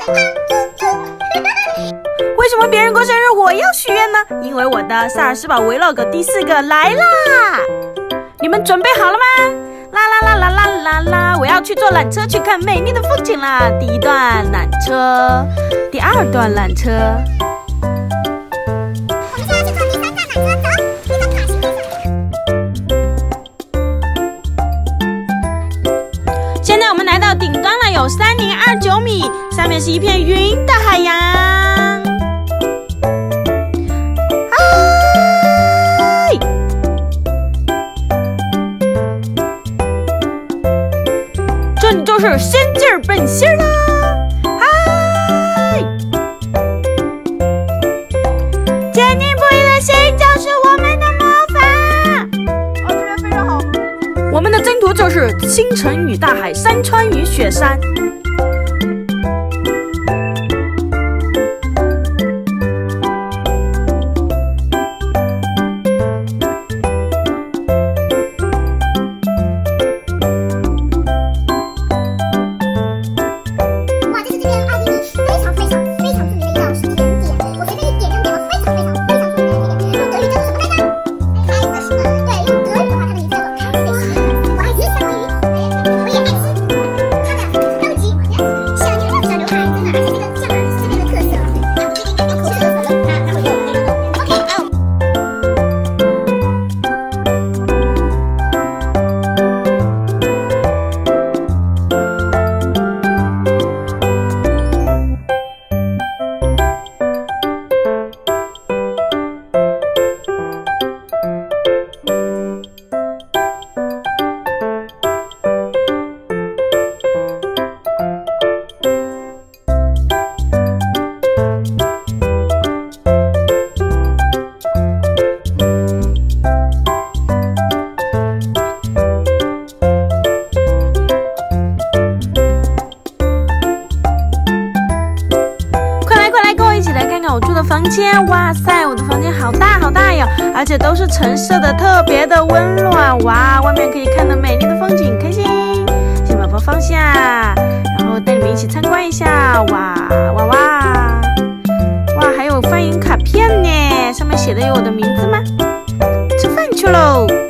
为什么别人过生日我要许愿呢？因为我的萨尔斯堡 Vlog 第4个来啦！你们准备好了吗？啦啦啦啦啦啦啦！我要去坐缆车去看美丽的风景啦！第1段缆车，第2段缆车。 我们现在去坐第3段缆车，走！你的卡行配上。 现在我们来到顶端了，有3029米，上面是一片云的海洋。这里就是仙劲儿本心啦！嗨，坚定不移的心就是我们的魔法。 这边非常好。 我们的征途就是星辰与大海，山川与雪山。我住的房间，哇塞，我的房间好大好大哟，而且都是橙色的，特别的温暖。哇，外面可以看到美丽的风景，开心。先把包放下，然后带你们一起参观一下。哇哇哇哇，还有欢迎卡片呢，上面写的有我的名字吗？吃饭去喽。